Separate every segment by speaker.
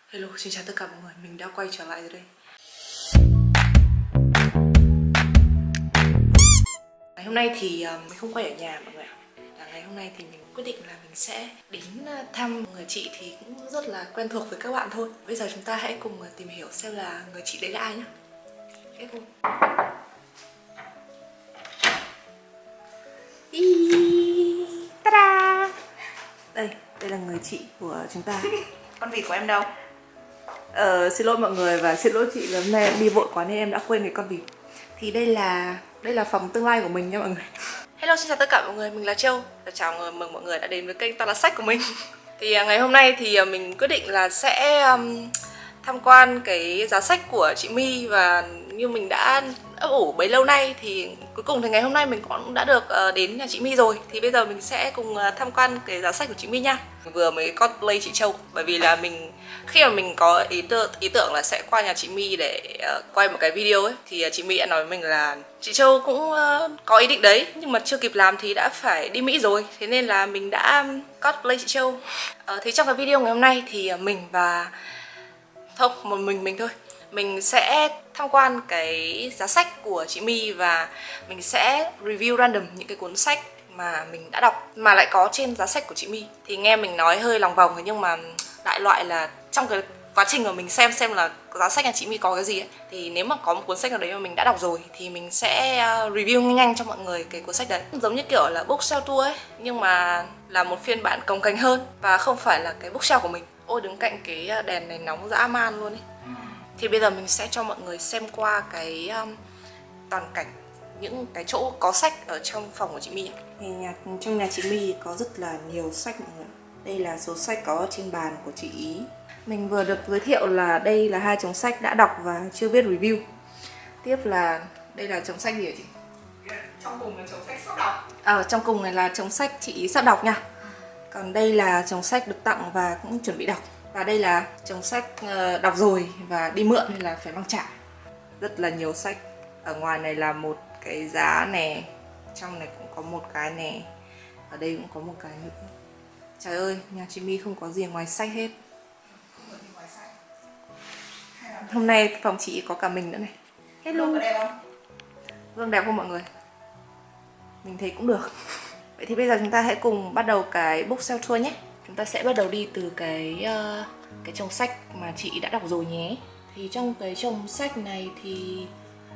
Speaker 1: Hello, xin chào tất cả mọi người, mình đã quay trở lại rồi đây. Ngày hôm nay thì mình không quay ở nhà mọi người ạ. Ngày hôm nay thì mình quyết định là mình sẽ đến thăm người chị thì cũng rất là quen thuộc với các bạn thôi. Bây giờ chúng ta hãy cùng tìm hiểu xem là người chị đấy là ai nhé. Hết không? Ta-da! Đây là người chị của chúng ta. Con vịt của em đâu? Xin lỗi mọi người và xin lỗi chị, hôm nay em đi vội quá nên em đã quên cái con vịt. Thì đây là phòng tương lai của mình nha mọi người. Hello, xin chào tất cả mọi người, mình là Châu. Chào mừng mọi người đã đến với kênh Toàn là Sách của mình. Thì ngày hôm nay thì mình quyết định là sẽ tham quan cái giá sách của chị My. Và như mình đã ấp ủ bấy lâu nay thì cuối cùng thì ngày hôm nay mình cũng đã được đến nhà chị My rồi. Thì bây giờ mình sẽ cùng tham quan cái giá sách của chị My nha. Vừa mới cosplay chị Châu, bởi vì là khi mà mình có ý tưởng là sẽ qua nhà chị My để quay một cái video ấy, thì chị My đã nói với mình là chị Châu cũng có ý định đấy, nhưng mà chưa kịp làm thì đã phải đi Mỹ rồi. Thế nên là mình đã cosplay chị Châu. Thì trong cái video ngày hôm nay thì mình và một mình thôi, mình sẽ tham quan cái giá sách của chị My và mình sẽ review random những cái cuốn sách mà mình đã đọc mà lại có trên giá sách của chị My. Thì nghe mình nói hơi lòng vòng, nhưng mà đại loại là trong cái quá trình mà mình xem là giá sách nhà chị My có cái gì ấy, thì nếu mà có một cuốn sách nào đấy mà mình đã đọc rồi thì mình sẽ review nhanh cho mọi người cái cuốn sách đấy. Giống như kiểu là bookshelf tour ấy, nhưng mà là một phiên bản cồng kềnh hơn và không phải là cái bookshelf của mình. Ôi, đứng cạnh cái đèn này nóng dã man luôn ấy. Thì bây giờ mình sẽ cho mọi người xem qua cái toàn cảnh những cái chỗ có sách ở trong phòng của chị My. Thì trong nhà chị My có rất là nhiều sách mọi người. Đây là số sách có trên bàn của chị ý. Mình vừa được giới thiệu là đây là 2 chồng sách đã đọc và chưa viết review. Tiếp là đây là chồng sách gì hả chị?
Speaker 2: Trong cùng là chồng sách sắp đọc.
Speaker 1: Trong cùng này là chồng sách chị ý sắp đọc nha. Còn đây là chồng sách được tặng và cũng chuẩn bị đọc. Và đây là chồng sách đọc rồi và đi mượn nên là phải mang trả. Rất là nhiều sách. Ở ngoài này là một cái giá nè, trong này cũng có một cái nè, ở đây cũng có một cái nữa. Trời ơi, nhà chị My không có gì ngoài sách hết. Hôm nay phòng chị có cả mình nữa này. Hello.
Speaker 2: Gương đẹp không?
Speaker 1: Gương đẹp không mọi người? Mình thấy cũng được. Vậy thì bây giờ chúng ta hãy cùng bắt đầu cái bookshelf tour nhé. Chúng ta sẽ bắt đầu đi từ cái chồng sách mà chị đã đọc rồi nhé. Thì trong cái chồng sách này thì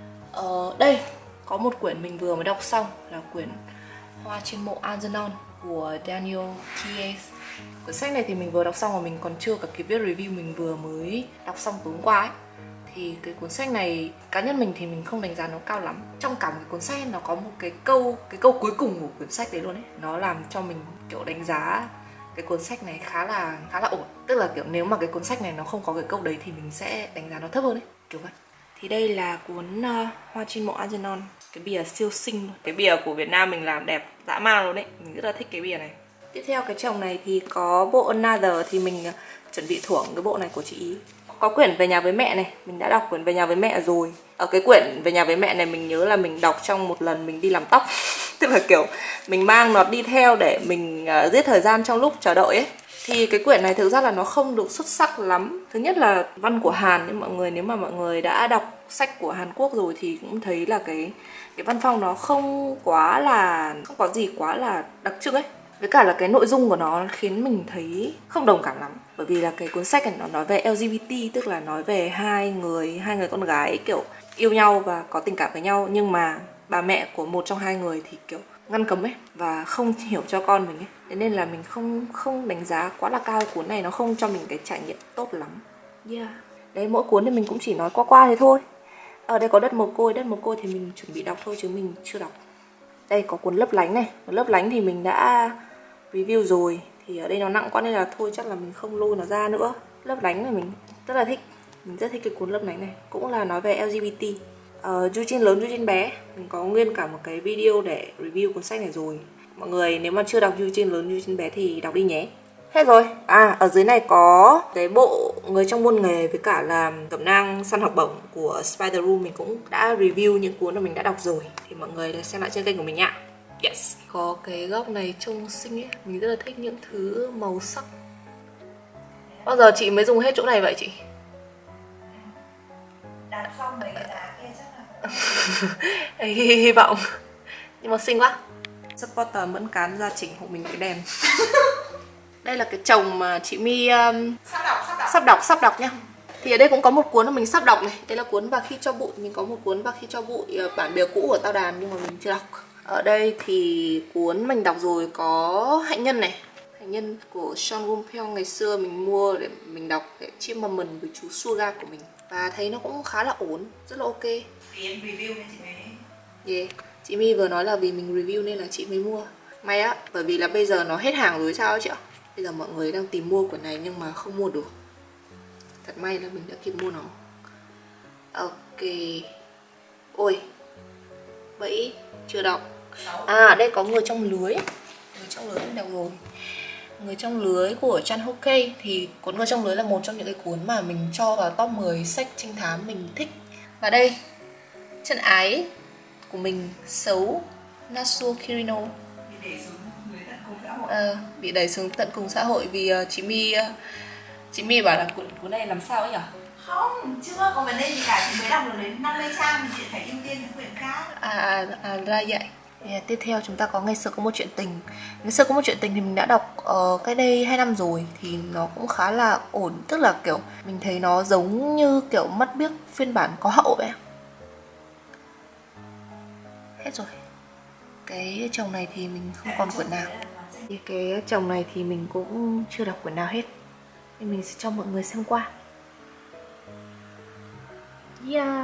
Speaker 1: đây có một quyển mình vừa mới đọc xong, là quyển Hoa trên mộ Algernon của Daniel Thies. Quyển sách này thì mình vừa đọc xong và mình còn chưa cả kịp viết review, mình vừa mới đọc xong tối hôm qua ấy. Thì cái cuốn sách này cá nhân mình thì mình không đánh giá nó cao lắm. Trong cả một cái cuốn sách nó có một cái câu cuối cùng của quyển sách đấy luôn ấy, nó làm cho mình kiểu đánh giá cái cuốn sách này khá là ổn. Tức là kiểu nếu mà cái cuốn sách này nó không có cái câu đấy thì mình sẽ đánh giá nó thấp hơn ấy, kiểu vậy. Thì đây là cuốn Hoa trên mộ Algernon. Cái bìa siêu xinh luôn. Cái bìa của Việt Nam mình làm đẹp dã man luôn đấy. Mình rất là thích cái bìa này. Tiếp theo cái chồng này thì có bộ Another, thì mình chuẩn bị thưởng cái bộ này của chị ý. Có quyển Về nhà với mẹ này, mình đã đọc quyển Về nhà với mẹ rồi. Ở cái quyển Về nhà với mẹ này mình nhớ là mình đọc trong một lần mình đi làm tóc. Tức là kiểu mình mang nó đi theo để mình giết thời gian trong lúc chờ đợi ấy. Thì cái quyển này thực ra là nó không được xuất sắc lắm. Thứ nhất là văn của Hàn, nhưng mọi người nếu mà mọi người đã đọc sách của Hàn Quốc rồi thì cũng thấy là cái văn phong nó không có gì quá là đặc trưng ấy. Với cả là cái nội dung của nó khiến mình thấy không đồng cảm lắm. Bởi vì là cái cuốn sách này nó nói về LGBT, tức là nói về hai người con gái kiểu yêu nhau và có tình cảm với nhau, nhưng mà bà mẹ của một trong hai người thì kiểu ngăn cấm ấy và không hiểu cho con mình ấy. Thế nên là mình không đánh giá quá là cao cuốn này, nó không cho mình cái trải nghiệm tốt lắm. Đấy, mỗi cuốn thì mình cũng chỉ nói qua thế thôi. Ở đây có Đất mồ côi thì mình chuẩn bị đọc thôi chứ mình chưa đọc. Đây có cuốn Lấp lánh này. Cuốn Lấp lánh thì mình đã review rồi. Thì ở đây nó nặng quá nên là thôi chắc là mình không lôi nó ra nữa. Lấp lánh này mình rất là thích. Mình rất thích cái cuốn Lấp lánh này. Cũng là nói về LGBT. Du Trinh lớn, Du Trinh bé. Mình có nguyên cả một cái video để review cuốn sách này rồi. Mọi người nếu mà chưa đọc Du Trinh lớn, Du Trinh bé thì đọc đi nhé. Hết rồi. Ở dưới này có cái bộ Người trong muôn nghề với cả là Cẩm nang săn học bổng của Spider Room. Mình cũng đã review những cuốn mà mình đã đọc rồi. Thì mọi người xem lại trên kênh của mình nhá. Yes. Có cái góc này trông xinh ấy. Mình rất là thích những thứ màu sắc. Bao giờ chị mới dùng hết chỗ này vậy chị?
Speaker 2: Đặt xong mấy cái đá kia chắc là
Speaker 1: Hy vọng. Nhưng mà xinh quá. Supporter Mẫn Cán ra chỉnh hộ mình cái đèn. Đây là cái chồng mà chị My sắp đọc nhá. Thì ở đây cũng có một cuốn mà mình sắp đọc này. Đây là cuốn Và Khi Cho Bụi. Mình có một cuốn Và Khi Cho Bụi bản bìa cũ của Tao Đàn nhưng mà mình chưa đọc. Ở đây thì cuốn mình đọc rồi có Hạnh Nhân này. Hạnh Nhân của Sean Gumpel ngày xưa mình mua để mình đọc để chim mầm mần với chú Suga của mình. Và thấy nó cũng khá là ổn, rất là ok.
Speaker 2: Vì em review nên chị mới...
Speaker 1: Yeah. Chị My vừa nói là vì mình review nên là chị mới mua. May á, bởi vì là bây giờ nó hết hàng rồi sao chị ạ? Bây giờ mọi người đang tìm mua quyển này nhưng mà không mua được. Thật may là mình đã kịp mua nó. Ok. Ôi, bẫy chưa đọc. À, đây có Người Trong Lưới. Người Trong Lưới đọc rồi. Người Trong Lưới của Chan Ho Kei. Thì cuốn Người Trong Lưới là một trong những cái cuốn mà mình cho vào top 10 sách trinh thám mình thích. Và đây, Chân Ái của mình, Xấu, Nasuo Kirino. Bị đẩy xuống tận cùng xã hội vì chị My bảo là cuốn này làm sao ấy nhỉ?
Speaker 2: Không, chưa có vấn đề gì cả, chị mới đọc được đến 50 trang thì chị phải ưu tiên những quyển khác.
Speaker 1: Ra vậy. Tiếp theo chúng ta có Ngày Xưa Có Một Chuyện Tình. Ngày Xưa Có Một Chuyện Tình thì mình đã đọc cách đây 2 năm rồi. Thì nó cũng khá là ổn. Tức là kiểu mình thấy nó giống như kiểu Mắt Biếc phiên bản có hậu vậy. Hết rồi. Cái chồng này thì mình không còn quyển nào. Cái chồng này thì mình cũng chưa đọc quyển nào hết. Nên mình sẽ cho mọi người xem qua. Yeah.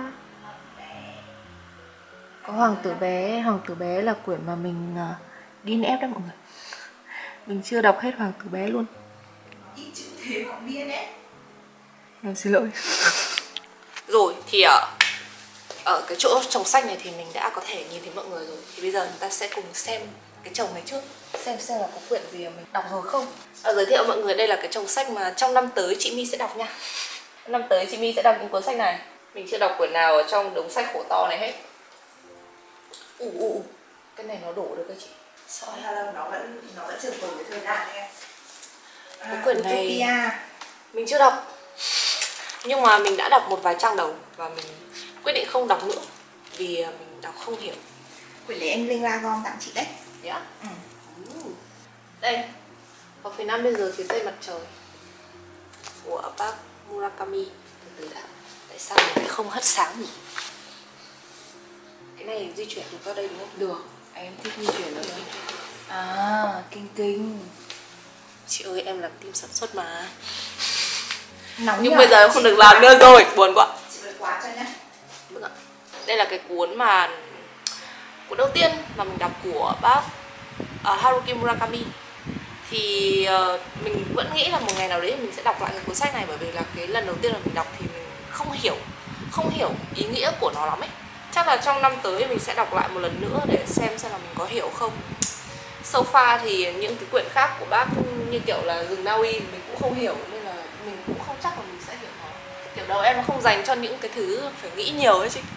Speaker 1: Có Hoàng Tử Bé. Hoàng Tử Bé là quyển mà mình đi ép đó mọi người. Mình chưa đọc hết Hoàng Tử Bé luôn.
Speaker 2: Ít chữ thế mà điên đấy.
Speaker 1: Em xin lỗi. Rồi thì ở cái chỗ chồng sách này thì mình đã có thể nhìn thấy mọi người rồi. Thì bây giờ chúng ta sẽ cùng xem cái chồng này trước. Xem là có quyển gì mà mình đọc rồi không. Giới thiệu mọi người, đây là cái chồng sách mà trong năm tới chị My sẽ đọc nha. Năm tới chị My sẽ đọc những cuốn sách này. Mình chưa đọc quyển nào ở trong đống sách khổ to này hết. Cái này nó đổ được cái chị.
Speaker 2: Sao nó vẫn trường tồn cái thời gian em.
Speaker 1: Cái quyển này mình chưa đọc. Nhưng mà mình đã đọc một vài trang đầu và mình quyết định không đọc nữa vì mình đọc không hiểu.
Speaker 2: Quyển này anh Linh Lagon tặng chị đấy.
Speaker 1: Yeah. Đây, vào phía nam bên giờ phía tây mặt trời của bác Murakami. Từ đã. Tại sao mình lại không hất sáng nhỉ? Cái này di chuyển được vào đây đúng không?
Speaker 2: Được, em thích di chuyển ở đây. Kinh.
Speaker 1: Chị ơi, em làm team sản xuất mà.
Speaker 2: Nóng
Speaker 1: nhưng bây giờ em không được làm nữa rồi, buồn quá.
Speaker 2: Chị phải quá cho nhá.
Speaker 1: Đây là cái cuốn đầu tiên mà mình đọc của bác Haruki Murakami. Thì mình vẫn nghĩ là một ngày nào đấy mình sẽ đọc lại cái cuốn sách này, bởi vì là cái lần đầu tiên mà mình đọc thì mình không hiểu ý nghĩa của nó lắm ấy. Chắc là trong năm tới mình sẽ đọc lại một lần nữa để xem là mình có hiểu không. So far thì những cái quyển khác của bác như kiểu là Rừng Na Uy mình cũng không hiểu, nên là mình cũng không chắc là mình sẽ hiểu nó. Kiểu đầu em nó không dành cho những cái thứ phải nghĩ nhiều ấy chị.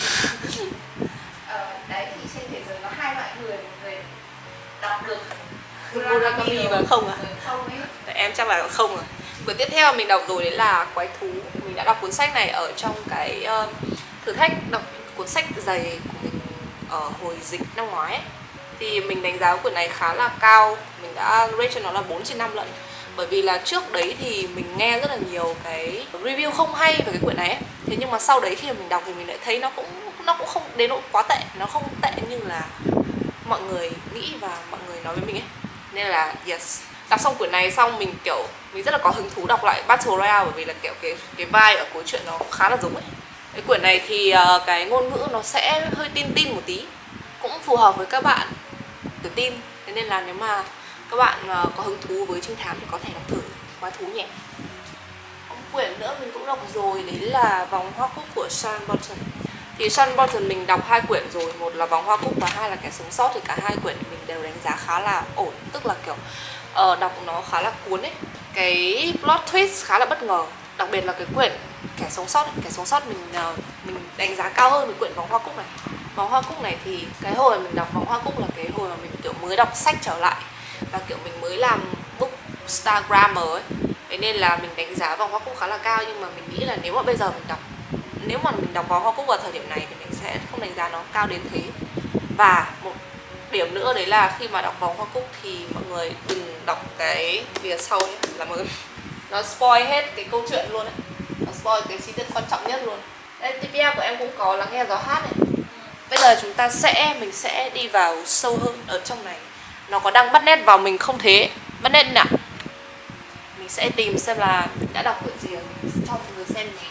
Speaker 2: Đấy thì trên thế giới có hai loại người, một người đọc được
Speaker 1: Murakami và không à?
Speaker 2: Không ấy.
Speaker 1: Tại em chắc là không rồi. Quyển tiếp theo mình đọc rồi đấy là Quái Thú. Mình đã đọc cuốn sách này ở trong cái thử thách đọc cuốn sách dày của mình ở hồi dịch năm ngoái ấy. Thì mình đánh giá quyển này khá là cao. Mình đã rate cho nó là 4/5 lận. Bởi vì là trước đấy thì mình nghe rất là nhiều cái review không hay về cái quyển này ấy. Thế nhưng mà sau đấy khi mà mình đọc thì mình lại thấy nó cũng không đến nỗi quá tệ. Nó không tệ như là mọi người nghĩ và mọi người nói với mình ấy. Nên là yes. Đọc xong quyển này xong mình rất là có hứng thú đọc lại Battle Royale, bởi vì là kiểu cái vibe ở cuối chuyện nó khá là giống ấy. Cái quyển này thì cái ngôn ngữ nó sẽ hơi tin một tí, cũng phù hợp với các bạn tự tin. Thế nên là nếu mà các bạn có hứng thú với trinh thám thì có thể đọc thử Quái Thú nhé. Một quyển nữa mình cũng đọc rồi, đấy là Vòng Hoa Cúc của Sean Bolton. Thì Sean Bolton mình đọc 2 quyển rồi, một là Vòng Hoa Cúc và 2 là Kẻ Sống Sót. Thì cả 2 quyển mình đều đánh giá khá là ổn, tức là kiểu đọc nó khá là cuốn ấy. Cái plot twist khá là bất ngờ, đặc biệt là cái quyển Kẻ Sống Sót mình đánh giá cao hơn cái quyển Vòng Hoa Cúc này. Vòng Hoa Cúc này thì cái hồi mình đọc Vòng Hoa Cúc là cái hồi mà mình kiểu mới đọc sách trở lại và kiểu mình mới làm bookstagrammer ấy. Thế nên là mình đánh giá vòng Hoa Cúc khá là cao, nhưng mà mình nghĩ là nếu mà bây giờ nếu mà mình đọc vòng Hoa Cúc vào thời điểm này thì mình sẽ không đánh giá nó cao đến thế. Và một điểm nữa đấy là khi mà đọc vòng Hoa Cúc thì mọi người đừng đọc cái phía sau nhé, là mọi người nó spoil hết cái câu chuyện luôn ấy, nó spoil cái chi tiết quan trọng nhất luôn. Đây, TPA của em cũng có lắng nghe gió hát này. Bây giờ mình sẽ đi vào sâu hơn ở trong này. Nó có đang bắt nét vào mình không thế? Bắt nét nào? Mình sẽ tìm xem là mình đã đọc được gì rồi, mình sẽ cho mọi người xem nhé.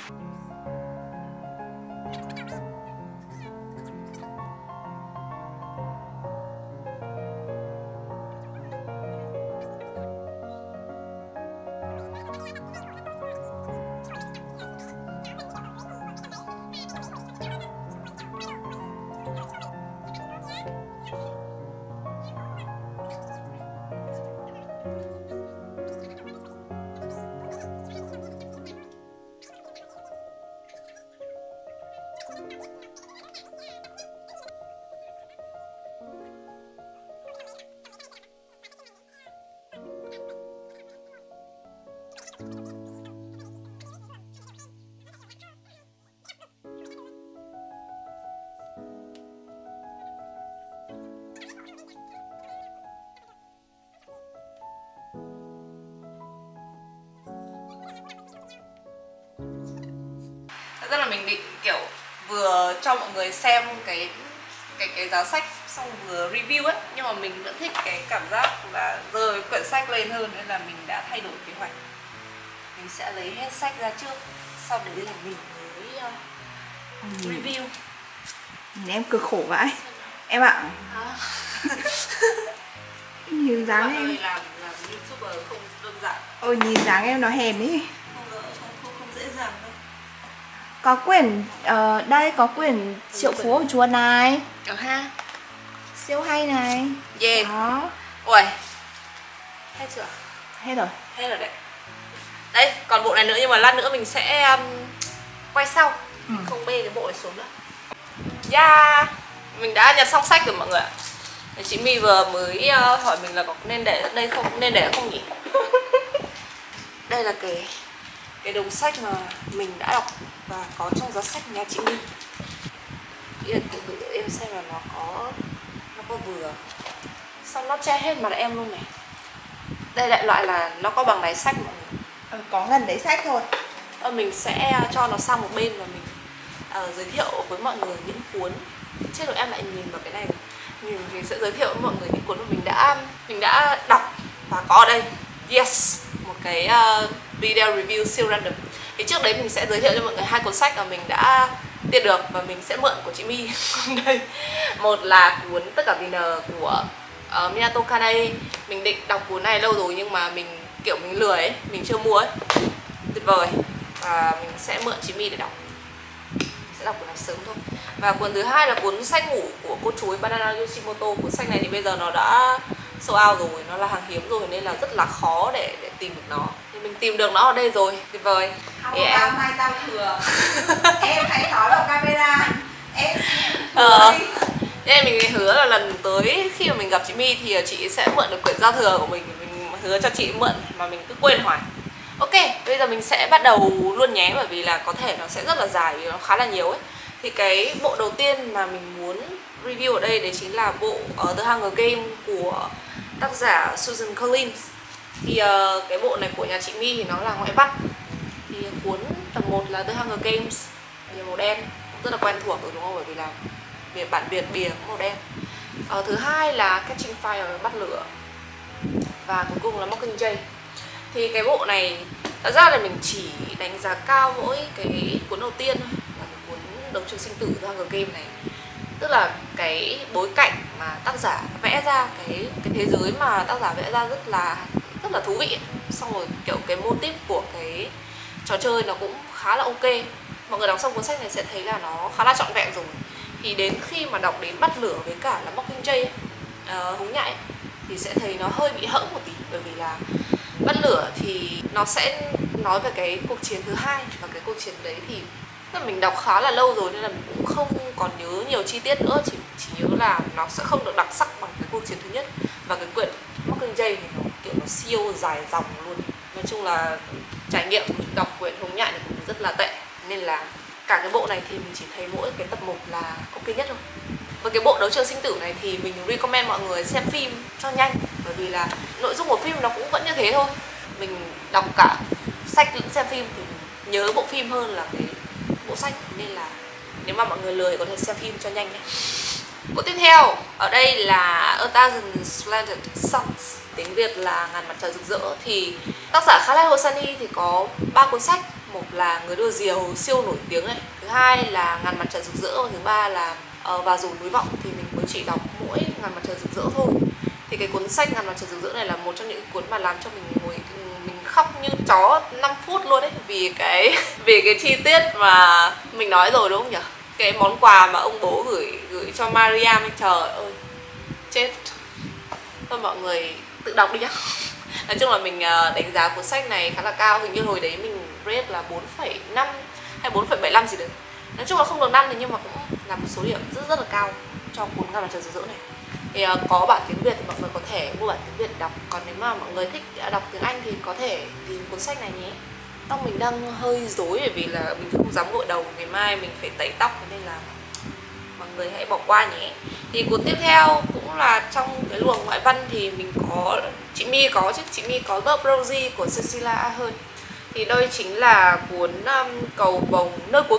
Speaker 1: Thật ra là mình định kiểu vừa cho mọi người xem cái giá sách xong vừa review ấy, nhưng mà mình vẫn thích cái cảm giác là rời quyển sách lên hơn, nên là mình đã thay đổi kế hoạch. Mình sẽ lấy hết sách ra trước, sau đấy là mình mới review.
Speaker 2: Em cực khổ vãi em ạ. Nhìn dáng em
Speaker 1: làm YouTuber không đơn giản.
Speaker 2: Ôi nhìn dáng em nó hèn ý.
Speaker 1: Không dễ dàng đâu.
Speaker 2: Có quyển đây có quyển Triệu Phú Ở Chùa này.
Speaker 1: Ha.
Speaker 2: Siêu hay này.
Speaker 1: Yeah.
Speaker 2: Đó.
Speaker 1: Ui. Hết chưa?
Speaker 2: Hết rồi.
Speaker 1: Hết rồi đấy. Đây, còn bộ này nữa, nhưng mà lát nữa mình sẽ quay sau. Không bê cái bộ này xuống nữa. Yeah. Mình đã nhặt xong sách rồi mọi người ạ. Chị My vừa mới hỏi mình là có nên để ở đây không, nên để không nhỉ? Đây là cái đống sách mà mình đã đọc và có trong giá sách nhà chị My. Yên thử em xem là nó có vừa. Xong nó che hết mặt em luôn này. Đây đại loại là nó có bằng đáy sách mọi người.
Speaker 2: Có gần đấy sách thôi.
Speaker 1: Mình sẽ cho nó sang một bên và mình giới thiệu với mọi người những cuốn. Chết rồi, em lại nhìn vào cái này. Mình sẽ giới thiệu với mọi người những cuốn mà mình đã đọc và có ở đây. Yes, một cái video review siêu random. Thì trước đấy mình sẽ giới thiệu cho mọi người 2 cuốn sách mà mình đã tiền được và mình sẽ mượn của chị My. Đây, một là cuốn Tất Cả Vì N của Minato Kanai. Mình định đọc cuốn này lâu rồi nhưng mà mình lười ấy, mình chưa mua ấy. Tuyệt vời. Và mình sẽ mượn chị My để đọc. Sẽ đọc cuốn này sớm thôi. Và cuốn thứ hai là cuốn Sách Ngủ của cô chú Banana Yoshimoto. Cuốn sách này thì bây giờ nó đã sold out rồi, nó là hàng hiếm rồi nên là rất là khó để tìm được nó. Thì mình tìm được nó ở đây rồi, tuyệt vời.
Speaker 2: Không bao mai giao thừa. Em hãy nói vào camera. Em
Speaker 1: nên mình hứa là lần tới khi mà mình gặp chị My thì chị sẽ mượn được quyển giao thừa của mình. Mình hứa cho chị mượn mà mình cứ quên hoài. Ok, bây giờ mình sẽ bắt đầu luôn nhé, bởi vì là có thể nó sẽ rất là dài vì nó khá là nhiều ấy. Thì cái bộ đầu tiên mà mình muốn review ở đây đấy chính là bộ The Hunger Game của tác giả Susan Collins. Thì cái bộ này của nhà chị My thì nó là ngoại văn. Thì cuốn tập 1 là The Hunger Games, bìa màu đen, cũng rất là quen thuộc rồi đúng không? Bởi vì là bản Việt bìa màu đen. Thứ hai là Catching Fire, bắt lửa. Và cuối cùng là Mockingjay. Thì cái bộ này thật ra là mình chỉ đánh giá cao mỗi cái cuốn đầu tiên thôi, là cái cuốn Đấu Trường Sinh Tử The Hunger Game này. Tức là cái bối cảnh mà tác giả vẽ ra, cái thế giới mà tác giả vẽ ra rất là thú vị. Xong rồi kiểu cái mô típ của cái trò chơi nó cũng khá là ok. Mọi người đọc xong cuốn sách này sẽ thấy là nó khá là trọn vẹn rồi. Thì đến khi mà đọc đến Bắt Lửa với cả là Mockingjay Húng Nhại ấy, thì sẽ thấy nó hơi bị hẫng một tí. Bởi vì là Bắt Lửa thì nó sẽ nói về cái cuộc chiến thứ hai, và cái cuộc chiến đấy thì mình đọc khá là lâu rồi nên là mình cũng không còn nhớ nhiều chi tiết nữa, chỉ nhớ là nó sẽ không được đặc sắc bằng cái cuộc chiến thứ nhất. Và cái quyển Mockingjay thì nó kiểu nó siêu dài dòng luôn, nó Nói chung là trải nghiệm đọc quyển Hồng Nhại này cũng rất là tệ, nên là cả cái bộ này thì mình chỉ thấy mỗi cái tập 1 là ok nhất thôi. Với cái bộ Đấu Trường Sinh Tử này thì mình recommend mọi người xem phim cho nhanh, bởi vì là nội dung của phim nó cũng vẫn như thế thôi. Mình đọc cả sách lẫn xem phim thì mình nhớ bộ phim hơn là cái bộ sách, nên là nếu mà mọi người lười có thể xem phim cho nhanh nhé. Bộ tiếp theo ở đây là A Thousand Splendid Suns, tiếng Việt là Ngàn Mặt Trời Rực Rỡ. Thì tác giả Khaled Hosseini thì có 3 cuốn sách, một là Người Đua Diều siêu nổi tiếng này, thứ hai là Ngàn Mặt Trời Rực Rỡ, và thứ ba là Và Dù Núi Vọng. Thì mình mới chỉ đọc mỗi Ngàn Mặt Trời Rực Rỡ thôi. Thì cái cuốn sách Ngàn Mặt Trời Rực Rỡ này là một trong những cuốn mà làm cho mình khóc như chó 5 phút luôn đấy, vì cái chi tiết mà mình nói rồi đúng không nhỉ? Cái món quà mà ông bố gửi cho Mariam ấy, trời ơi chết. Thôi mọi người tự đọc đi nhá. Nói chung là mình đánh giá cuốn sách này khá là cao, hình như hồi đấy mình rate là 4,5 hay 4,75 gì đấy. Nói chung là không được 5 thì nhưng mà cũng là một số điểm rất là cao cho cuốn Ngàn Mặt Trời Rực Rỡ này. Thì có bản tiếng Việt thì mọi người có thể mua bản tiếng Việt đọc, còn nếu mà mọi người thích đọc tiếng Anh thì có thể tìm cuốn sách này nhé. Tóc mình đang hơi rối bởi vì là mình không dám gội đầu, ngày mai mình phải tẩy tóc, nên là mọi người hãy bỏ qua nhé. Thì cuốn tiếp theo cũng là trong cái luồng ngoại văn thì mình có chị My có chứ, chị My có Girl Rosie của Cecilia Ahern. Thì đây chính là cuốn Cầu Vồng, Nơi Cuối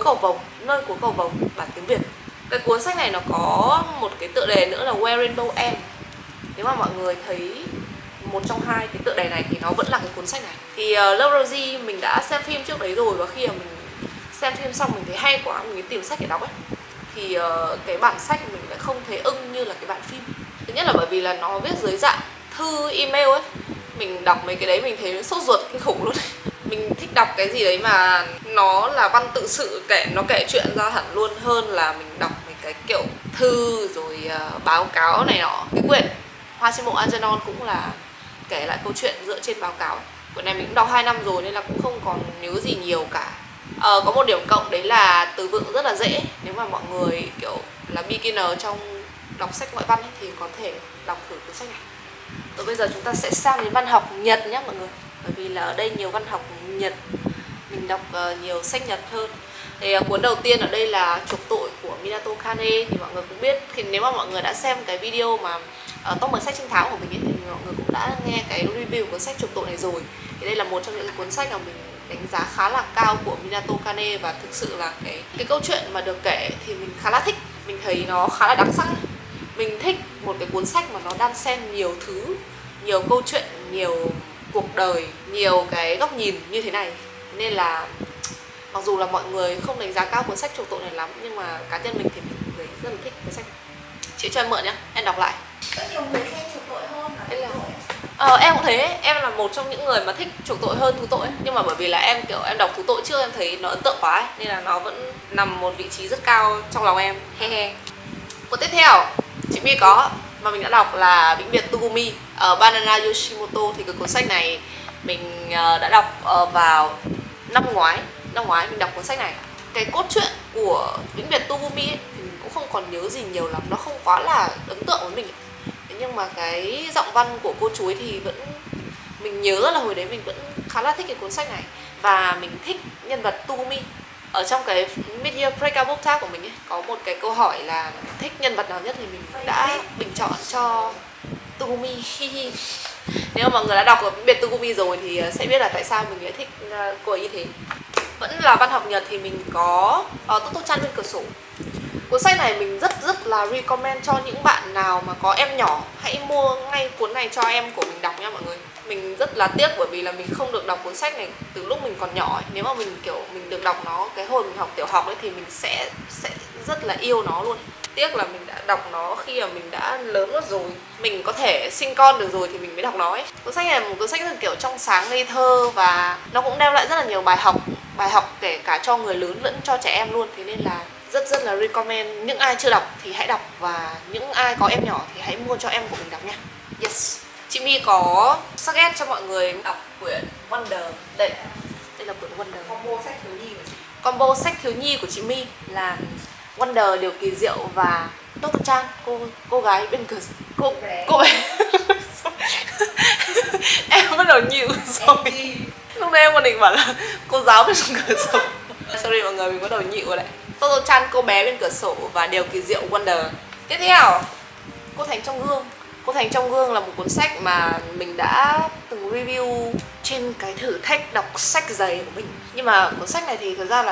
Speaker 1: Cầu Vồng bản tiếng Việt. Cái cuốn sách này nó có một cái tựa đề nữa là Where Rainbow Ends. Nếu mà mọi người thấy một trong hai cái tựa đề này thì nó vẫn là cái cuốn sách này. Thì Love Rosie mình đã xem phim trước đấy rồi, và khi mà mình xem phim xong mình thấy hay quá, mình tìm sách để đọc ấy, thì cái bản sách mình lại không thấy ưng như là cái bản phim. Thứ nhất là bởi vì là nó viết dưới dạng thư email ấy, mình đọc mấy cái đấy mình thấy sốt ruột kinh khủng luôn. Mình thích đọc cái gì đấy mà nó là văn tự sự, nó kể chuyện ra hẳn luôn, hơn là mình đọc mấy cái kiểu thư rồi báo cáo này nọ. Cái quyển Hoa Trên Mộ Algernon cũng là kể lại câu chuyện dựa trên báo cáo. Quyển này mình cũng đọc 2 năm rồi nên là cũng không còn nhớ gì nhiều cả. Có một điểm cộng đấy là từ vựng rất là dễ. Nếu mà mọi người kiểu là beginner trong đọc sách ngoại văn ấy, thì có thể đọc thử cuốn sách này. Rồi bây giờ chúng ta sẽ sang đến văn học Nhật nhé mọi người, bởi vì là ở đây nhiều văn học Nhật, mình đọc nhiều sách Nhật hơn. Thì cuốn đầu tiên ở đây là Chuộc Tội của Minato Kane. Thì mọi người cũng biết, thì nếu mà mọi người đã xem cái video mà top 10 sách trinh thám của mình ấy, thì mọi người cũng đã nghe cái review cuốn sách Chuộc Tội này rồi. Thì đây là một trong những cuốn sách mà mình đánh giá khá là cao của Minato Kane, và thực sự là cái câu chuyện mà được kể thì mình khá là thích. Mình thấy nó khá là đặc sắc. Mình thích một cái cuốn sách mà nó đan xen nhiều thứ, nhiều câu chuyện, nhiều cuộc đời, nhiều cái góc nhìn như thế này. Nên là mặc dù là mọi người không đánh giá cao cuốn sách Chuộc Tội này lắm, nhưng mà cá nhân mình thì mình rất là thích cuốn sách. Chị cho em mượn nhá, em đọc lại.
Speaker 2: Có nhiều người xem Chuộc Tội hơn là
Speaker 1: em cũng thế, em là một trong những người mà thích Chuộc Tội hơn Thú Tội. Nhưng mà bởi vì là em kiểu em đọc Thú Tội trước, em thấy nó ấn tượng quá ấy, nên là nó vẫn nằm một vị trí rất cao trong lòng em. Cuốn tiếp theo chị My có mà mình đã đọc là Vĩnh Biệt Tugumi ở Banana Yoshimoto. Thì cái cuốn sách này mình đã đọc vào năm ngoái mình đọc cuốn sách này. Cái cốt truyện của Vĩnh Biệt Tugumi ấy, thì mình cũng không còn nhớ gì nhiều lắm, nó không quá là ấn tượng với mình ấy. Thế nhưng mà cái giọng văn của cô chú ấy thì vẫn, mình nhớ là hồi đấy mình vẫn khá là thích cái cuốn sách này. Và mình thích nhân vật Tugumi. Ở trong cái Mid-Year Breakout Book Tag của mình ấy, có một cái câu hỏi là thích nhân vật nào nhất, thì mình đã bình chọn cho Tugumi. Nếu mà mọi người đã đọc ở Vĩnh Biệt Tugumi rồi thì sẽ biết là tại sao mình lại thích cô ấy như thế. Vẫn là văn học Nhật thì mình có Toto-chan Bên Cửa Sổ. Cuốn sách này mình rất là recommend cho những bạn nào mà có em nhỏ. Hãy mua ngay cuốn này cho em của mình đọc nha mọi người. Mình rất là tiếc bởi vì là mình không được đọc cuốn sách này từ lúc mình còn nhỏ ấy. Nếu mà mình kiểu mình được đọc nó cái hồi mình học tiểu học ấy thì mình sẽ rất là yêu nó luôn. Tiếc là mình đã đọc nó khi mà mình đã lớn mất rồi, mình có thể sinh con được rồi thì mình mới đọc nó ấy. Cuốn sách này là một cuốn sách rất là kiểu trong sáng ngây thơ, và nó cũng đem lại rất là nhiều bài học kể cả cho người lớn lẫn cho trẻ em luôn. Thế nên là rất là recommend. Những ai chưa đọc thì hãy đọc, và những ai có em nhỏ thì hãy mua cho em của mình đọc nha. Yes. Chị My có suggest cho mọi người đọc quyển Wonder. Đây là quyển Wonder. Combo sách thiếu nhi của chị My là Wonder, Điều Kỳ Diệu và Toto-chan, cô gái bên cửa, cô bé. Em bắt đầu nhịu rồi. Lúc nãy em còn định bảo là cô giáo bên cửa sổ. Sorry mọi người, mình bắt đầu nhịu rồi đấy. Toto-chan, cô bé bên cửa sổ và điều kỳ diệu Wonder. Tiếp theo, Cô Thành Trong Gương. Cô Thành Trong Gương là một cuốn sách mà mình đã từng review trên cái thử thách đọc sách dày của mình. Nhưng mà cuốn sách này thì thực ra là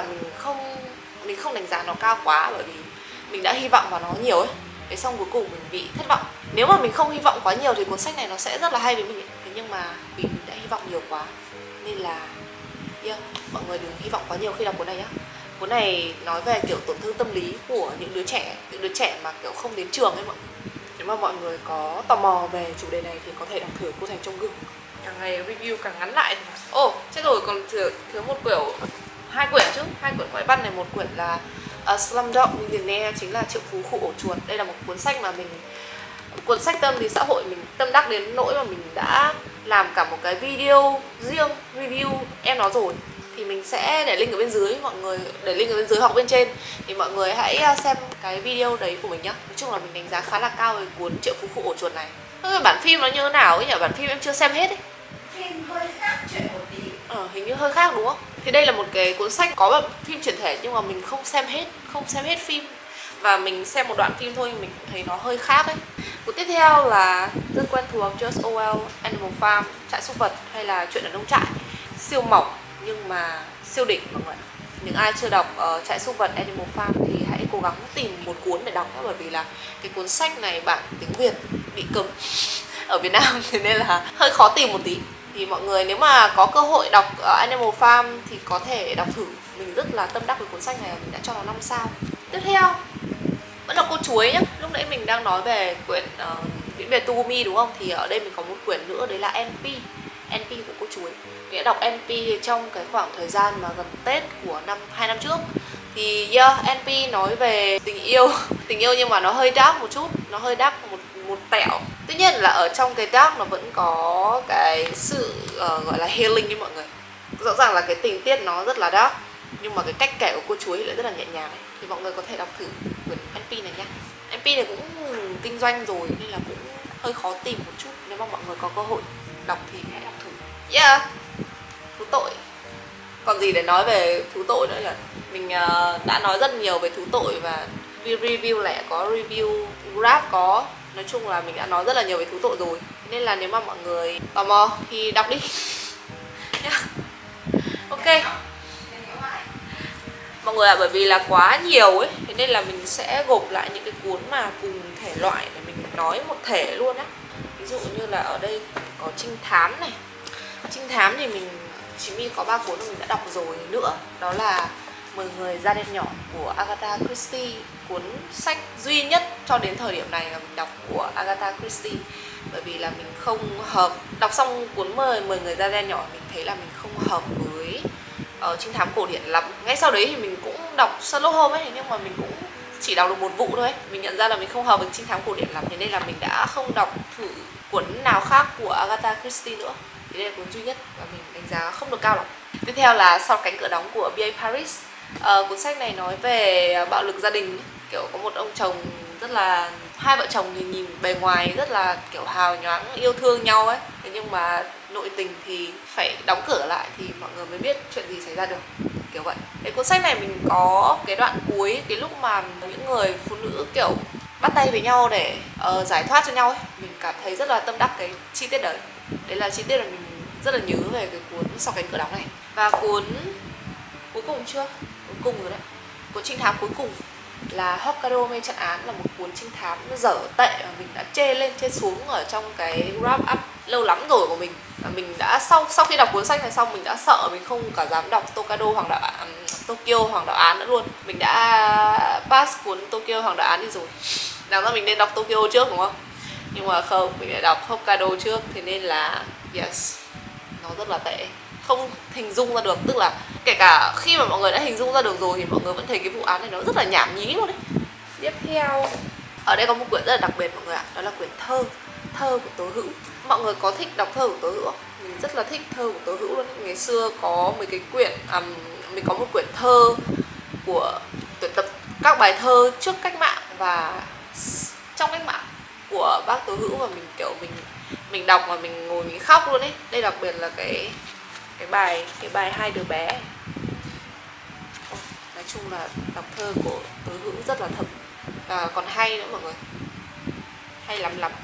Speaker 1: mình không đánh giá nó cao quá, bởi vì mình đã hy vọng vào nó nhiều ấy. Thế xong cuối cùng mình bị thất vọng. Nếu mà mình không hy vọng quá nhiều thì cuốn sách này nó sẽ rất là hay với mình ấy. Thế nhưng mà vì mình đã hy vọng nhiều quá nên là mọi người đừng hy vọng quá nhiều khi đọc cuốn này nhá. Cuốn này nói về kiểu tổn thương tâm lý của những đứa trẻ mà kiểu không đến trường ấy mọi người. Nếu mà mọi người có tò mò về chủ đề này thì có thể đọc thử Cô Thành Trong Gương. Càng ngày review càng ngắn lại. Chết rồi, còn thiếu một quyển, 2 quyển chứ, 2 quyển ngoại văn này, một quyển là Slumdog Millionaire, chính là Triệu Phú Khu Ổ Chuột. Đây là một cuốn sách mà cuốn sách tâm lý xã hội mình tâm đắc đến nỗi mà mình đã làm cả một cái video riêng review em nó rồi. Thì mình sẽ để link ở bên dưới, mọi người để link ở bên dưới hoặc bên trên thì mọi người hãy xem cái video đấy của mình nhá. Nói chung là mình đánh giá khá là cao về cuốn Triệu Phú Khu Ổ Chuột này. Bản phim nó như thế nào ấy nhỉ? Bản phim em chưa xem hết ấy.
Speaker 2: Phim hơi khác chuyện một tí.
Speaker 1: Hình như hơi khác đúng không? Thì đây là một cái cuốn sách có phim chuyển thể nhưng mà mình không xem hết phim. Và mình xem một đoạn phim thôi, mình cũng thấy nó hơi khác ấy. Cuốn tiếp theo là rất quen thuộc, George Orwell, Animal Farm, Trại súc vật hay là Chuyện ở nông trại. Siêu mỏng nhưng mà siêu đỉnh mọi người. Những ai chưa đọc Trại súc vật, Animal Farm thì hãy cố gắng tìm một cuốn để đọc, bởi vì là cái cuốn sách này bản tiếng Việt bị cấm ở Việt Nam, thế nên là hơi khó tìm một tí. Thì mọi người nếu mà có cơ hội đọc Animal Farm thì có thể đọc thử. Mình rất là tâm đắc với cuốn sách này, mình đã cho nó 5 sao. Tiếp theo vẫn là Cô Chuối nhá. Lúc nãy mình đang nói về quyển Viễn về Tugumi đúng không? Thì ở đây mình có một quyển nữa, đấy là NP của Cô Chuối. Mình đã đọc NP trong cái khoảng thời gian mà gần Tết của 2 năm trước. Thì NP nói về tình yêu nhưng mà nó hơi dark một chút, nó hơi dark một tẹo. Tuy nhiên là ở trong cái dark nó vẫn có cái sự gọi là healing như mọi người. Rõ ràng là cái tình tiết nó rất là dark, nhưng mà cái cách kể của Cô Chuối lại rất là nhẹ nhàng ấy. Thì mọi người có thể đọc thử quyển NP này nhá. NP này cũng kinh doanh rồi nên là cũng hơi khó tìm một chút. Nếu mà mọi người có cơ hội đọc thì hãy đọc thử. Thú tội. Còn gì để nói về thú tội nữa nhỉ? Mình đã nói rất nhiều về thú tội và review lẻ có, review graph có. Nói chung là mình đã nói rất là nhiều về thú tội rồi. Nên là nếu mà mọi người tò mò thì đọc đi. Ok. Mọi người bởi vì là quá nhiều ấy, thế nên là mình sẽ gộp lại những cái cuốn mà cùng thể loại để mình nói một thể luôn á. Ví dụ như là ở đây có trinh thám này. Trinh thám thì chỉ có 3 cuốn mà mình đã đọc rồi nữa. Đó là 10 người da đen nhỏ của Agatha Christie, cuốn sách duy nhất cho đến thời điểm này mà mình đọc của Agatha Christie. Bởi vì là mình không hợp, đọc xong cuốn 10 người da đen nhỏ mình thấy là mình không hợp với trinh thám cổ điển lắm. Ngay sau đấy thì mình cũng đọc Sherlock Holmes ấy, nhưng mà mình cũng chỉ đọc được một vụ thôi ấy. Mình nhận ra là mình không hợp với trinh thám cổ điển lắm, thế nên là mình đã không đọc thử cuốn nào khác của Agatha Christie nữa. Thế đây là cuốn duy nhất và mình đánh giá không được cao lắm. Tiếp theo là Sau Cánh Cửa Đóng của B.A. Paris. Cuốn sách này nói về bạo lực gia đình, kiểu có một ông chồng rất là, hai vợ chồng thì nhìn bề ngoài rất là kiểu hào nhoáng yêu thương nhau ấy, thế nhưng mà nội tình thì phải đóng cửa lại thì mọi người mới biết chuyện gì xảy ra được, kiểu vậy. Cái cuốn sách này mình có cái đoạn cuối, cái lúc mà những người phụ nữ kiểu bắt tay với nhau để giải thoát cho nhau ấy, mình cảm thấy rất là tâm đắc cái chi tiết đấy. Đấy là chi tiết mà mình rất là nhớ về cái cuốn Sau Cánh Cửa Đóng này. Và cuốn cuối cùng chưa? Cuối cùng rồi đấy. Cuốn trinh thám cuối cùng là Hokkaido Mê Trận Án, là một cuốn trinh thám nó dở tệ mà mình đã chê lên chê xuống ở trong cái wrap up lâu lắm rồi của mình. Và mình đã sau khi đọc cuốn sách này xong mình đã sợ mình không cả dám đọc Tokyo Hoàng đạo án nữa luôn. Mình đã pass cuốn Tokyo Hoàng đạo án đi rồi. Đáng ra mình nên đọc Tokyo trước đúng không? Nhưng mà không, mình đã đọc Hokkaido trước, thế nên là yes, nó rất là tệ, không hình dung ra được. Tức là kể cả khi mà mọi người đã hình dung ra được rồi thì mọi người vẫn thấy cái vụ án này nó rất là nhảm nhí luôn đấy. Tiếp theo, ở đây có một quyển rất là đặc biệt mọi người ạ. Đó là quyển thơ của Tố Hữu. Mọi người có thích đọc thơ của Tố Hữu không? Mình rất là thích thơ của Tố Hữu luôn. Ngày xưa có mấy cái quyển, mình có một quyển thơ của tuyển tập các bài thơ trước cách mạng và trong cách mạng của bác Tố Hữu, và mình kiểu mình đọc mà mình ngồi mình khóc luôn ấy. Đây đặc biệt là cái cái bài Hai Đứa Bé. Nói chung là đọc thơ của Tố Hữu rất là thấm và còn hay nữa mọi người, hay lắm lắm.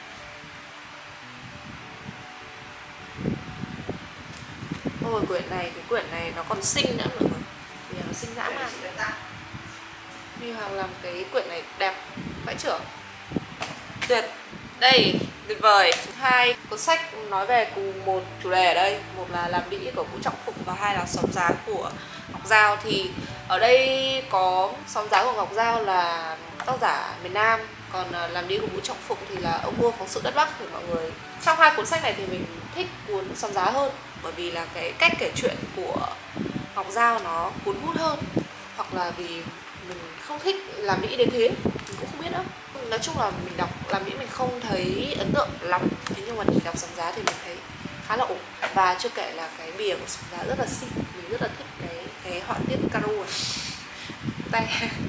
Speaker 1: Ôi cái quyển này nó còn xinh nữa mọi người, vì nó xinh dã man. Huy Hoàng làm cái quyển này đẹp vãi chưởng, tuyệt. Đây, tuyệt vời. Hai cuốn sách nói về cùng một chủ đề ở đây, một là Làm Đĩ của Vũ Trọng Phụng và hai là Xóm Giá của Ngọc Giao. Thì ở đây có Xóm Giá của Ngọc Giao là tác giả miền Nam, còn Làm Đĩ của Vũ Trọng Phụng thì là Ông Vua Phóng Sự Đất Bắc. Thì mọi người, trong hai cuốn sách này thì mình thích cuốn Xóm Giá hơn, bởi vì là cái cách kể chuyện của Ngọc Giao nó cuốn hút hơn, hoặc là vì mình không thích Làm Đĩ đến thế, mình cũng không biết nữa. Nói chung là mình đọc Làm Đĩ mình không thấy ấn tượng lắm, thế nhưng mà mình đọc Xóm Giá thì mình thấy khá là ổn. Và chưa kể là cái bìa của Xóm Giá rất là xinh, mình rất là thích cái họa tiết caro tay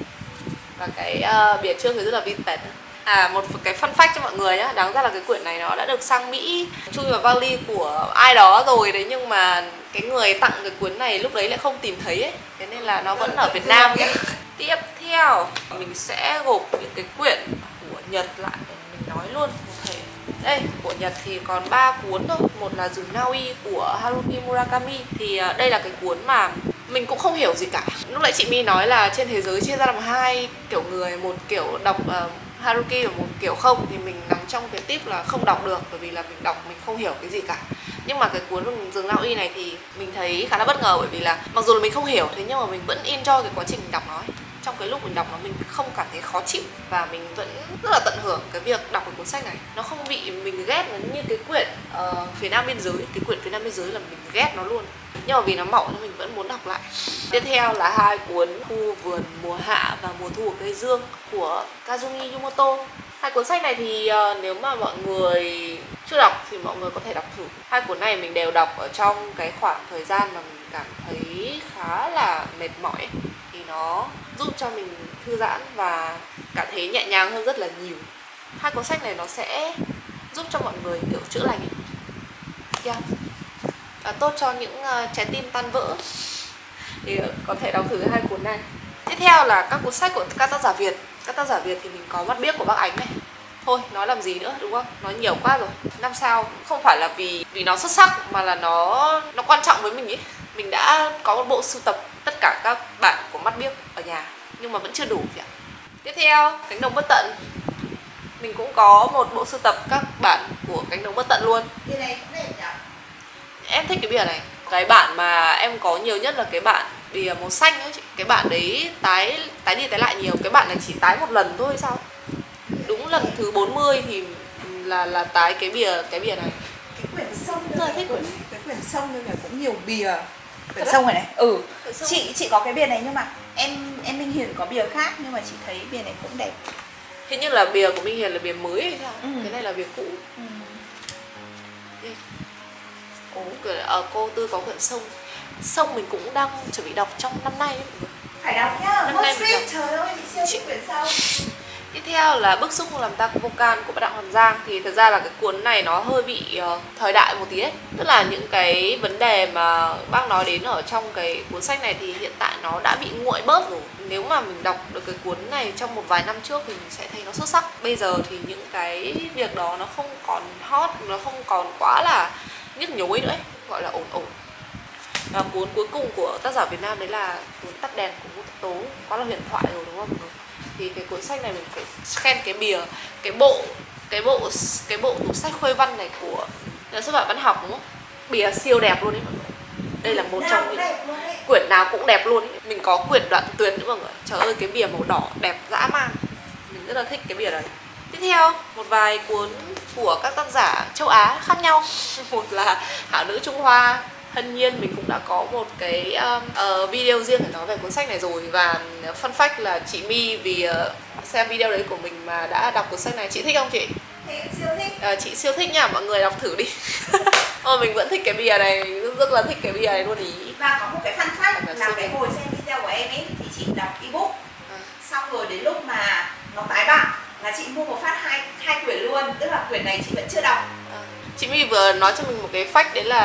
Speaker 1: và cái bìa trước thì rất là vintage. Một cái fun fact cho mọi người nhá, đáng ra là cái quyển này nó đã được sang Mỹ chui vào vali của ai đó rồi đấy, nhưng mà cái người tặng cái cuốn này lúc đấy lại không tìm thấy ấy, thế nên là nó vẫn ở Việt Nam nhé. Tiếp theo mình sẽ gộp những cái quyển của Nhật lại để mình nói luôn một thể. Đây, của Nhật thì còn 3 cuốn thôi. Một là Rừng Na Uy của Haruki Murakami. Thì đây là cái cuốn mà mình cũng không hiểu gì cả. Lúc nãy chị My nói là trên thế giới chia ra làm hai kiểu người, một kiểu đọc Haruki và một kiểu không, thì mình nằm trong cái tip là không đọc được, bởi vì là mình đọc mình không hiểu cái gì cả. Nhưng mà cái cuốn Rừng Na Uy này thì mình thấy khá là bất ngờ, bởi vì là mặc dù là mình không hiểu, thế nhưng mà mình vẫn enjoy cái quá trình mình đọc nó ấy. Trong cái lúc mình đọc nó mình không cảm thấy khó chịu, và mình vẫn rất là tận hưởng cái việc đọc cái cuốn sách này. Nó không bị mình ghét nó như cái quyển Phía Nam Biên Giới. Cái quyển Phía Nam Biên Giới là mình ghét nó luôn, nhưng mà vì nó mỏng nên mình vẫn muốn đọc lại. Tiếp theo là hai cuốn Khu Vườn Mùa Hạ và Mùa Thu ở Cây Dương của Kazumi Yumoto. Hai cuốn sách này thì nếu mà mọi người chưa đọc thì mọi người có thể đọc thử. Hai cuốn này mình đều đọc ở trong cái khoảng thời gian mà mình cảm thấy khá là mệt mỏi ấy. Thì nó giúp cho mình thư giãn và cảm thấy nhẹ nhàng hơn rất là nhiều. Hai cuốn sách này nó sẽ giúp cho mọi người kiểu chữa lành ấy. Tốt cho những trái tim tan vỡ, thì có thể đọc thử hai cuốn này. Tiếp theo là các cuốn sách của các tác giả Việt. Các tác giả Việt thì mình có Mắt Biếc của bác Ánh này. Thôi, nói làm gì nữa đúng không? Nói nhiều quá rồi. 5 sao không phải là vì nó xuất sắc, mà là nó quan trọng với mình ấy. Mình đã có một bộ sưu tập tất cả các bản của Mắt Biếc ở nhà, nhưng mà vẫn chưa đủ chị ạ. Tiếp theo, Cánh Đồng Bất Tận. Mình cũng có một bộ sưu tập các bản của Cánh Đồng Bất Tận luôn.
Speaker 2: Cái này cũng đẹp nhỉ?
Speaker 1: Em thích cái bìa này. Cái bản mà em có nhiều nhất là cái bản bìa màu xanh ấy chị. Cái bản đấy tái đi tái lại nhiều. Cái bản này chỉ tái một lần thôi sao? Đúng lần thứ 40 thì là tái cái bìa này.
Speaker 2: Cái quyển sông
Speaker 1: Rất là thích
Speaker 2: cái quyển sông này cũng nhiều bìa. Quyển sông này này. Chị có cái bìa này, nhưng mà em Minh Hiền có bìa khác, nhưng mà chị thấy bìa này cũng đẹp.
Speaker 1: Hình như là bìa của Minh Hiền là bìa mới hay sao? Cái này là bìa cũ. Cô Tư có quyển Sông mình cũng đang chuẩn bị đọc trong năm nay ấy.
Speaker 2: Phải đọc nhá.
Speaker 1: Năm nay mình đọc.
Speaker 2: Trời ơi, chị siêu thích quyển sông.
Speaker 1: Tiếp theo là Bức Xúc Không Làm Ta Có Vô Can của Đặng Hoàng Giang. Thì thật ra là cái cuốn này nó hơi bị thời đại một tí ấy. Tức là những cái vấn đề mà bác nói đến ở trong cái cuốn sách này thì hiện tại nó đã bị nguội bớt rồi. Nếu mà mình đọc được cái cuốn này trong một vài năm trước thì mình sẽ thấy nó xuất sắc. Bây giờ thì những cái việc đó nó không còn hot, nó không còn quá là nhức nhối nữa ấy. Gọi là ổn ổn. Và cuốn cuối cùng của tác giả Việt Nam đấy là cuốn Tắt Đèn của Ngô Tất Tố. Quá là huyền thoại rồi đúng không mọi người? Thì cái cuốn sách này mình phải khen cái bìa, cái bộ tủ sách Khuê Văn này của nhà xuất bản Văn Học đúng không? Bìa siêu đẹp luôn đấy mọi người. Đây là một trong những quyển nào cũng đẹp luôn ấy. Mình có quyển Đoạn Tuyến nữa mọi người. Trời ơi cái bìa màu đỏ đẹp dã man. Mình rất là thích cái bìa đấy. Tiếp theo một vài cuốn của các tác giả châu Á khác nhau. Một là Hảo Nữ Trung Hoa, Hân Nhiên. Mình cũng đã có một cái video riêng để nói về cuốn sách này rồi. Và fun fact là chị My vì xem video đấy của mình mà đã đọc cuốn sách này. Chị thích không chị?
Speaker 2: Siêu thích.
Speaker 1: Chị siêu thích nha, mọi người đọc thử đi. Mình vẫn thích cái bìa này, rất là thích cái bìa này luôn ý.
Speaker 2: Và có một cái fun fact là cái hồi xem video của em ấy thì chị đọc ebook, xong rồi đến lúc mà nó tái bản là chị mua một phát hai quyển luôn, tức là quyển này chị vẫn chưa đọc.
Speaker 1: Chị My vừa nói cho mình một cái fact đấy là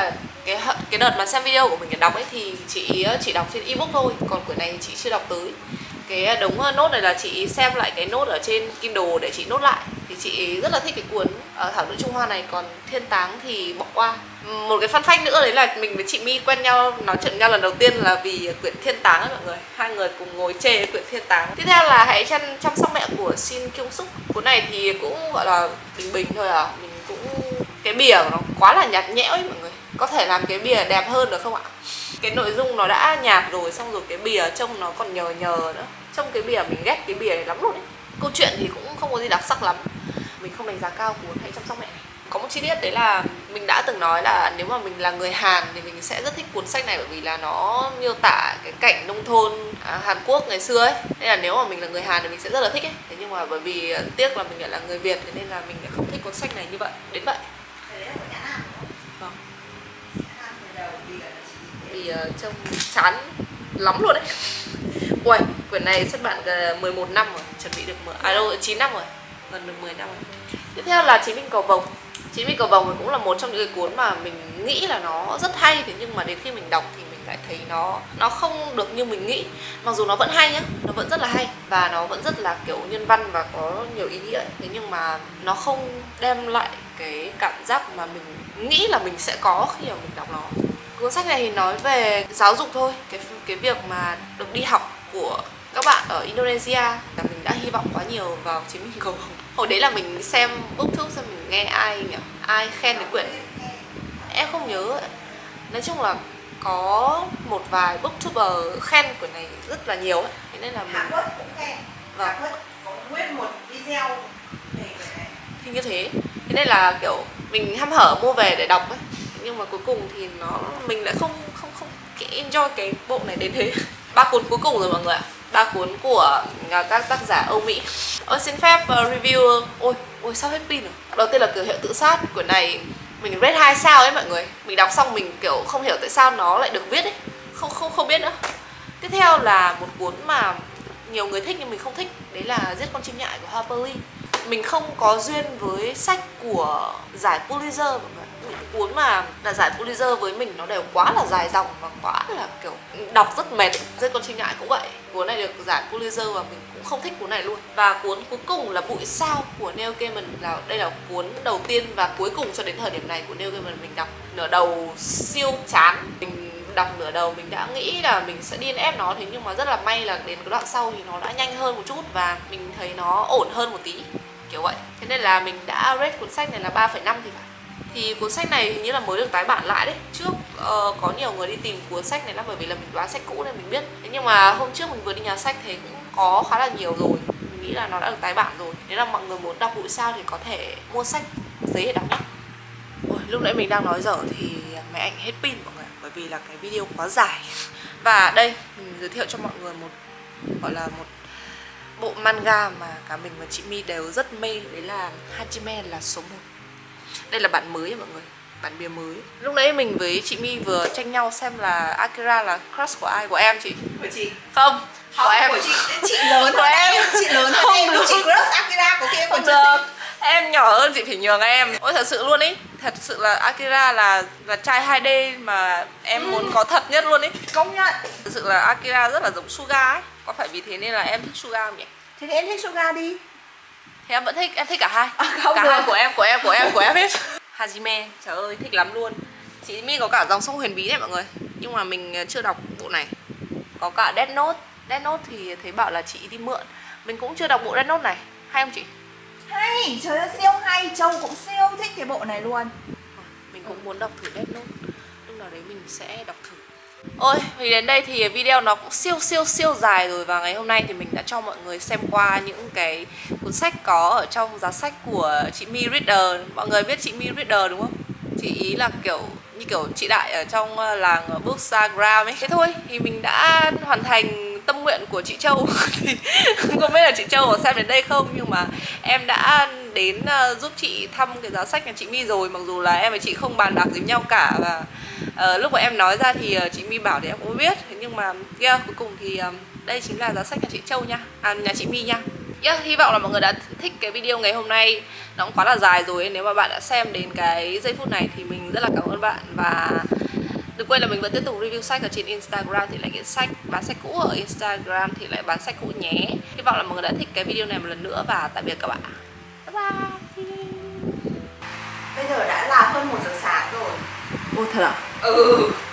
Speaker 1: cái đợt mà xem video của mình để đọc ấy thì chị chỉ đọc trên ebook thôi, còn quyển này thì chị chưa đọc tới. Cái đống nốt này là chị xem lại cái nốt ở trên Kindle để chị nốt lại. Thì chị rất là thích cái cuốn Thảo Nữ Trung Hoa này, còn Thiên Táng thì bỏ qua. Một cái fun fact nữa đấy là mình với chị My quen nhau, nói chuyện với nhau lần đầu tiên là vì quyển Thiên Táng ấy mọi người. Hai người cùng ngồi chê quyển Thiên Táng. Tiếp theo là Hãy chăm sóc mẹ của Shin Kyung Suk. Cuốn này thì cũng gọi là bình bình thôi à. Mình cũng cái bìa của nó quá là nhạt nhẽo ấy mọi người. Có thể làm cái bìa đẹp hơn được không ạ? Cái nội dung nó đã nhạt rồi, xong rồi cái bìa trông nó còn nhờ nữa. Trong cái bìa mình ghét cái bìa này lắm luôn ấy. Câu chuyện thì cũng không có gì đặc sắc lắm. Mình không đánh giá cao cuốn Hãy Chăm Sóc Mẹ. Có một chi tiết đấy là mình đã từng nói là nếu mà mình là người Hàn thì mình sẽ rất thích cuốn sách này, bởi vì là nó miêu tả cái cảnh nông thôn Hàn Quốc ngày xưa ấy. Nên là nếu mà mình là người Hàn thì mình sẽ rất là thích ấy. Thế nhưng mà bởi vì tiếc là mình lại là người Việt, thế nên là mình lại không thích cuốn sách này như vậy. Đến vậy. Vâng. Vì trông chán lắm luôn đấy. Ui, quyển này xuất bản gần 11 năm rồi, chuẩn bị được 9 năm rồi, gần được 10 năm rồi. Tiếp theo là Chiến binh cầu vồng. Chiến binh cầu vồng cũng là một trong những cái cuốn mà mình nghĩ là nó rất hay, thế nhưng mà đến khi mình đọc thì mình lại thấy nó không được như mình nghĩ. Mặc dù nó vẫn hay nhá, nó vẫn rất là hay và nó vẫn rất là kiểu nhân văn và có nhiều ý nghĩa, thế nhưng mà nó không đem lại cái cảm giác mà mình nghĩ là mình sẽ có khi mà mình đọc nó. Cuốn sách này thì nói về giáo dục thôi, cái việc mà được đi học của các bạn ở Indonesia. Là mình đã hy vọng quá nhiều vào Chiến binh cầu vồng. Hồi đấy là mình xem booktube xem mình nghe ai khen cái quyển, em không nhớ. Nói chung là có một vài booktuber khen quyển này rất là nhiều ấy. Thế nên là mình
Speaker 2: Hà Quất cũng khen.
Speaker 1: Vâng.
Speaker 2: Hà Quất có nguyên một video về quyển này.
Speaker 1: Thì như thế. Thế nên là kiểu mình hăm hở mua về để đọc ấy. Nhưng mà cuối cùng thì mình lại không enjoy cái bộ này đến thế. 3 cuốn cuối cùng rồi mọi người ạ. 3 cuốn của các tác giả Âu Mỹ. Xin phép review. Ôi sao hết pin rồi. Đầu tiên là Cửa hiệu tự sát. Quyển này mình rate 2 sao ấy mọi người. Mình đọc xong mình kiểu không hiểu tại sao nó lại được viết ấy. Không biết nữa. Tiếp theo là một cuốn mà nhiều người thích nhưng mình không thích. Đấy là Giết con chim nhại của Harper Lee. Mình không có duyên với sách của giải Pulitzer mọi người. Những cuốn mà là giải Pulitzer với mình nó đều quá là dài dòng và quá là kiểu đọc rất mệt. Giết con chim nhại cũng vậy. Cuốn này được giải Pulitzer và mình cũng không thích cuốn này luôn. Và cuốn cuối cùng là Bụi Sao của Neil Gaiman. Đây là cuốn đầu tiên và cuối cùng cho đến thời điểm này của Neil Gaiman mình đọc. Nửa đầu siêu chán. Mình đọc nửa đầu mình đã nghĩ là mình sẽ DNF nó, thế nhưng mà rất là may là đến cái đoạn sau thì nó đã nhanh hơn một chút và mình thấy nó ổn hơn một tí, kiểu vậy. Thế nên là mình đã rate cuốn sách này là 3,5 thì phải. Thì cuốn sách này hình như là mới được tái bản lại đấy. Trước có nhiều người đi tìm cuốn sách này lắm, bởi vì là mình đoán sách cũ nên mình biết. Thế nhưng mà hôm trước mình vừa đi nhà sách thấy cũng có khá là nhiều rồi. Mình nghĩ là nó đã được tái bản rồi. Nếu là mọi người muốn đọc Bụi Sao thì có thể mua sách giấy để đọc nhé. Ôi, lúc nãy mình đang nói dở thì máy ảnh hết pin mọi người, bởi vì là cái video quá dài. Và đây mình giới thiệu cho mọi người gọi là một bộ manga mà cả mình và chị My đều rất mê, đấy là Hajime là số 1. Đây là bản mới mọi người, bản bìa mới. Lúc nãy mình với chị My vừa tranh nhau xem là Akira là crush của ai, của em chị?
Speaker 2: Của chị.
Speaker 1: Không, của em.
Speaker 2: Của chị lớn
Speaker 1: của em.
Speaker 2: Chị lớn hơn em, chị crush Akira của kia còn chưa.
Speaker 1: Em nhỏ hơn chị phải nhường em. Ôi thật sự luôn ý. Thật sự là Akira là trai 2D mà em muốn có thật nhất luôn ý.
Speaker 2: Công nhận.
Speaker 1: Thật sự là Akira rất là giống Suga ấy. Có phải vì thế nên là em thích Suga không nhỉ?
Speaker 2: Thế thì em thích Suga đi.
Speaker 1: Thì em vẫn thích, em thích cả hai.
Speaker 2: Không
Speaker 1: cả
Speaker 2: được.
Speaker 1: hai của em hết. Hajime, trời ơi thích lắm luôn. Chị My có cả dòng sông huyền bí này mọi người, nhưng mà mình chưa đọc bộ này. Có cả Death Note. Death Note thì thấy bảo là chị đi mượn. Mình cũng chưa đọc bộ Death Note này. Hay không chị?
Speaker 2: Hay, trời ơi siêu hay, Châu cũng siêu thích cái bộ này luôn.
Speaker 1: Mình cũng muốn đọc thử Death Note. Lúc nào đấy mình sẽ đọc thử. Ôi, vì đến đây thì video nó cũng siêu dài rồi. Và ngày hôm nay thì mình đã cho mọi người xem qua những cái cuốn sách có ở trong giá sách của chị My Reader. Mọi người biết chị My Reader đúng không? Chị ý là như kiểu chị Đại ở trong làng Bookstagram ấy. Thế thôi, thì mình đã hoàn thành tâm nguyện của chị Châu. Thì không biết là chị Châu có xem đến đây không, nhưng mà em đã đến giúp chị thăm cái giá sách nhà chị My rồi. Mặc dù là em và chị không bàn bạc gì với nhau cả. Và lúc mà em nói ra thì chị My bảo thì em cũng biết. Thế nhưng mà cuối cùng thì đây chính là giá sách nhà chị Châu nha, nhà chị My nha. Hy vọng là mọi người đã thích cái video ngày hôm nay. Nó cũng quá là dài rồi. Nếu mà bạn đã xem đến cái giây phút này thì mình rất là cảm ơn bạn. Và Đừng quên là mình vẫn tiếp tục review sách ở trên Instagram thì lại get sách, bán sách cũ ở Instagram thì lại bán sách cũ nhé. Hy vọng là mọi người đã thích cái video này một lần nữa và tạm biệt các bạn. Bye bye.
Speaker 2: Bây giờ đã là hơn 1 giờ sáng rồi.
Speaker 1: Ôi thật à?
Speaker 2: Ừ.